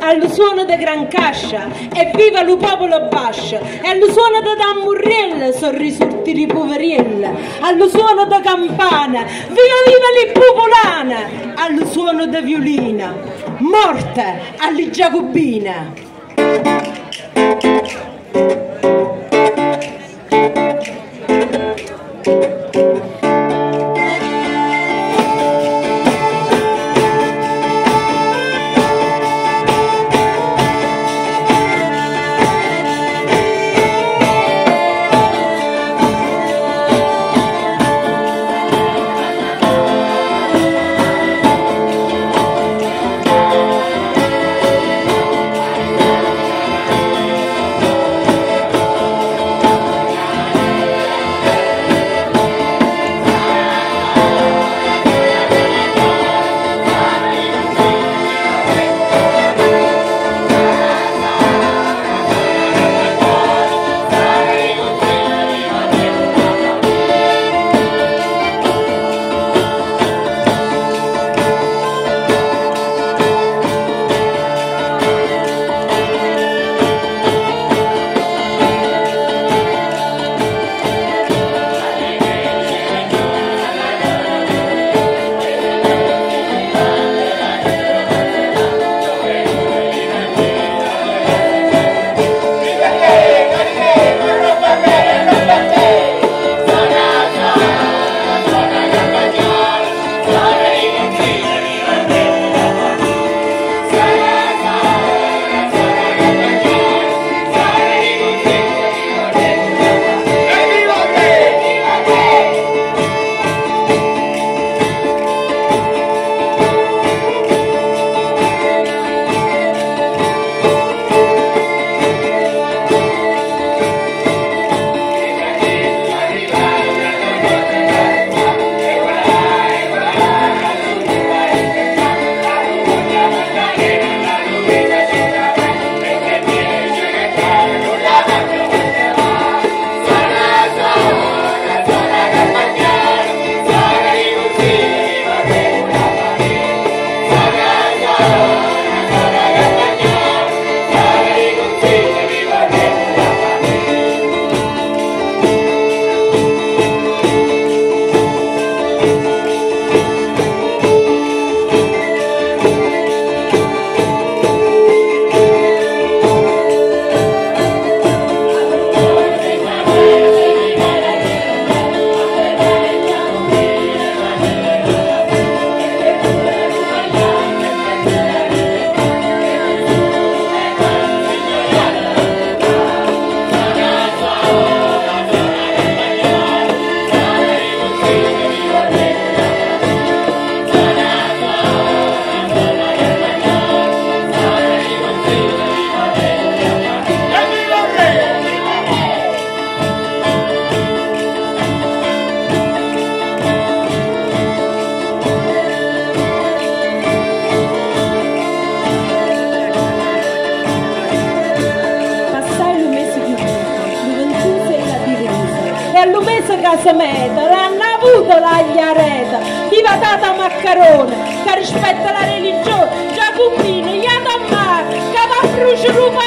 al suono de Gran Cascia, e viva lo popolo bascia, e al suono de Tammurrella, sorrisurti di poveriella, al suono de campana, viva viva li popolana, al suono de violina, morte alle giacobina. Casameta, l'hanno avuto la Iareta, chi va data maccarone, che rispetta la religione, Giacobino, gli ha da mare, che va a bruciare un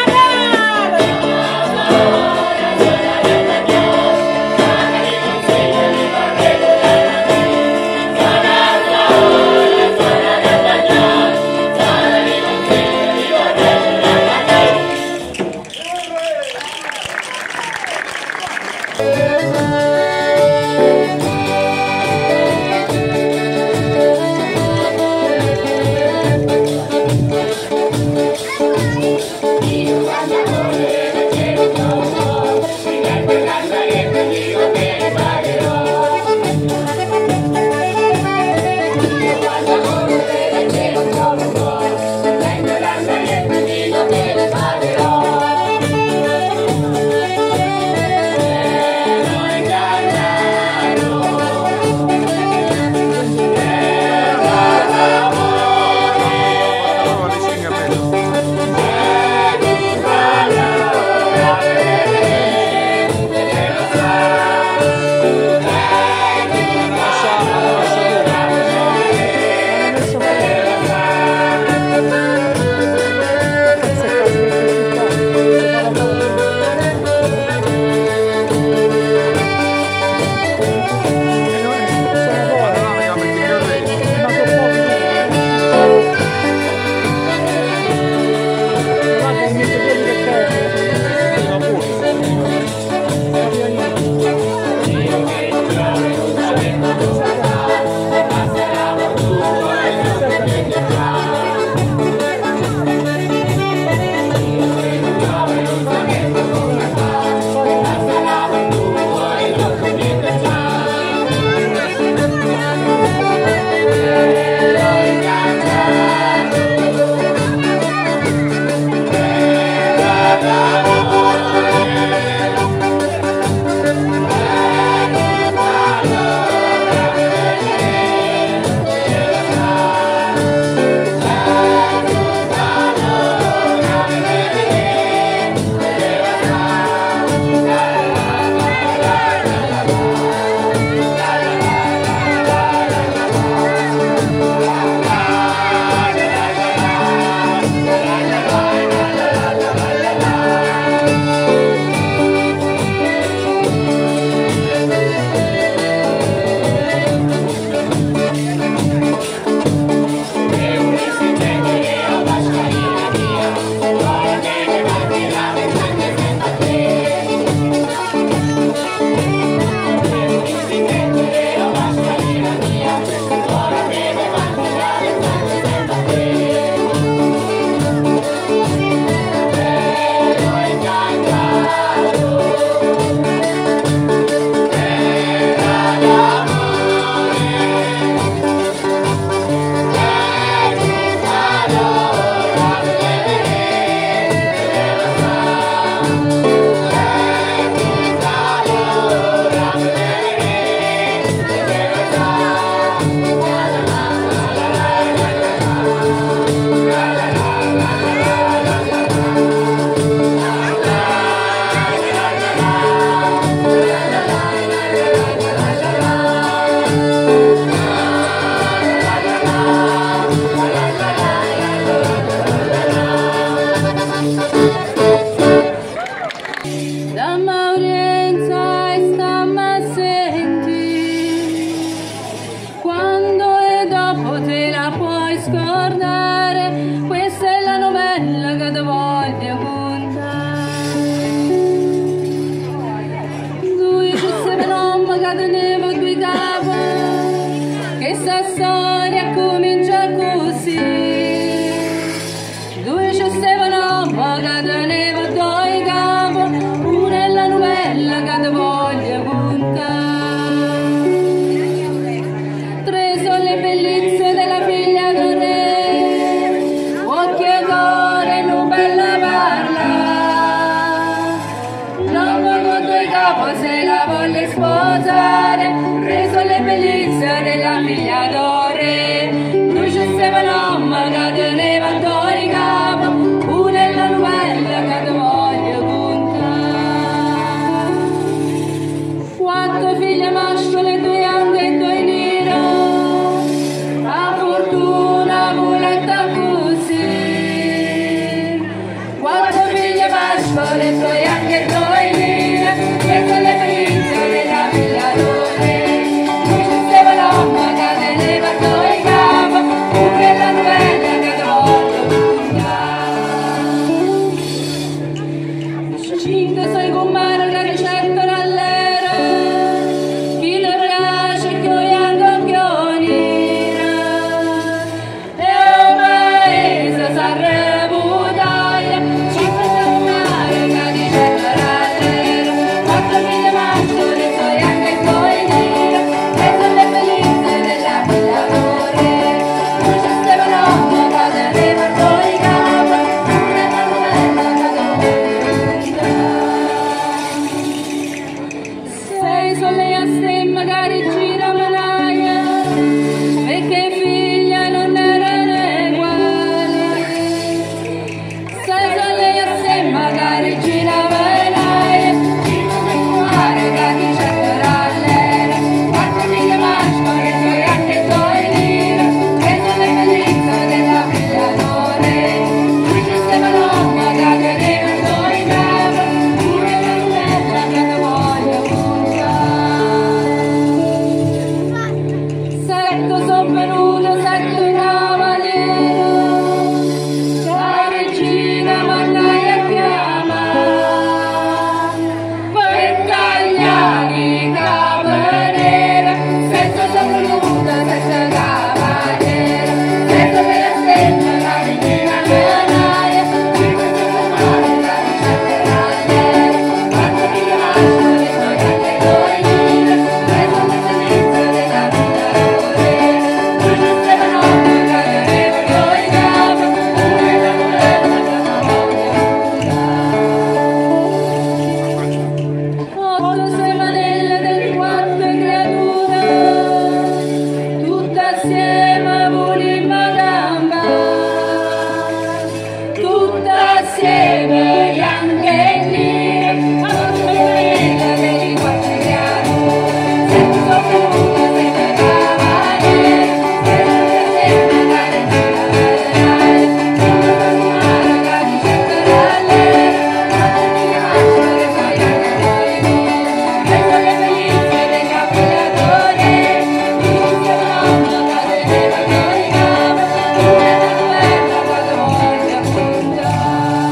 che teneva due capo, una è la novella che ti voglio contare. Tre sono le bellezze della figlia del re, occhi e cuore, non bella parla. L'uomo con due capo se la volle sposare, tre sono le bellezze della figlia del re. Non c'è sempre l'uomo che teneva due capo, una è la novella che ti voglio contare. Quattro figlie mascole, due bianche e due nere, a fortuna voletta così. Quattro figlie mascole, due bianche e due nere, questa è la bellezza della figlia d'ore. Non c'è sempre l'uomo che teneva due capo, una è la novella che ti voglio contare. Cinque sei comare che ricettano all'era, chi ne piace che oiando pionira. E un paese Sanremo d'Italia, cinque sei comare che ricettano all'era, quattro figlie mascole, due anche due nere, e sono le bellezze della figlia d'ore. Non c'è sempre l'uomo che teneva due capo, una è la novella che ti voglio contare. Sei sono le aste magari gira manaia, perché figlia non erano uguali. Sei sono le aste magari gira manaia, cinque sei comare che ricettano all'era, quattro figlie mascole, due anche due nere, e sono le bellezze della figlia d'ore. Non c'è sempre l'uomo che teneva due capo, una è la novella che ti voglio contare. Sette son venuto, sette cavalieri, la regina mandai a chiamare, per tagliare i cavalieri. Sette son venuto, sette cavalieri, sette per la stella, la regina mandaia, cinque son comare che ricettano all'era, quattro figlie mascole, due anche due nere, e sono le bellezze della figlia d'ore. Non c'è sempre l'uomo che teneva due capo, una è la novella che ti voglio contare. Otto sei manelle del quattro creature, tutte assieme volimmo gamba, tutte assieme gli angeli, a otto manelle dei quattro creature, sette sono venute, sette cavalieri, sette assieme la regina mandaia, cinque son comare che ricettano all'era, quattro figlie mascole, due anche due nere, e sono le bellezze della figlia d'ore. Non c'è sempre l'uomo che teneva due capo, una è la novella che ti voglio contare.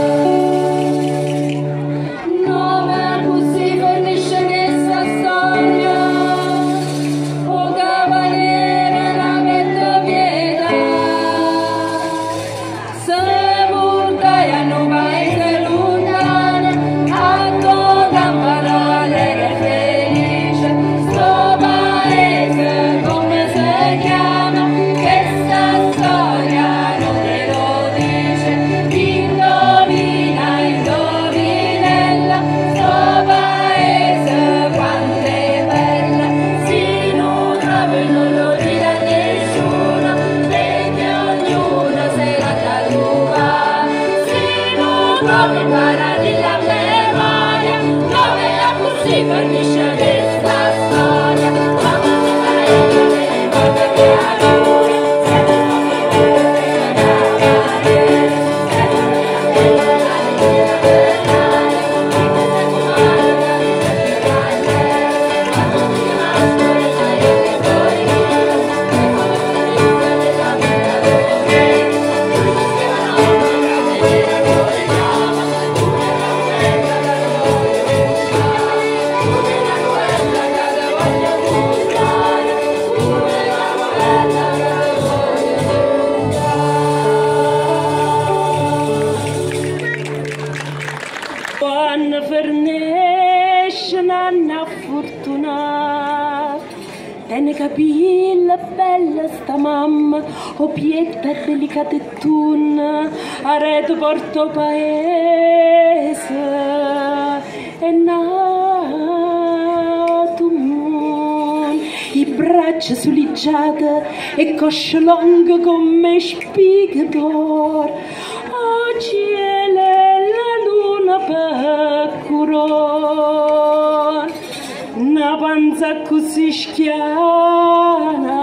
Nove così fornisce questa storia, o cavaliere la metto pietà, se portai a un paese lontano, a tua campanale che felice, sto paese come si chiama, questa storia non te lo dice, indovina, indovinella, sto paese quanto è bella, si non trovi non lo dirà nessuno, perché ognuno se la trova, si non trovi impara nella memoria, dove la così fornisce questa storia, quando si parla delle quattro creature, sette sono venute, sette cavalieri, sette per la stella, la regina mandaia, cinque sei comare che ricettano all'era, quattro figlie mascole, due anche due nere, e sono le bellezze della figlia d'ore. Non c'è sempre l'uomo che teneva due capo, una è la novella che ti voglio contare, una è la capilla bella sta mamma, o pietta e delicata e tunna, arredo porto paese, e nato moon, i braccia suliggiate e cosce longa come spighe d'or, a cielo la luna pecuron, una panza così schiana